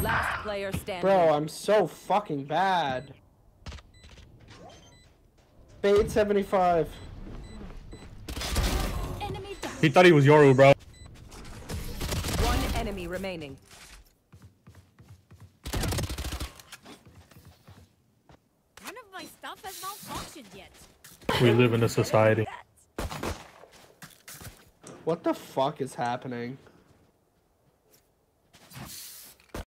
Last player standing. Bro, I'm so fucking bad. Fade 75. He thought he was Yoru, bro. One enemy remaining. None of my stuff has malfunctioned yet. We live in a society. What the fuck is happening?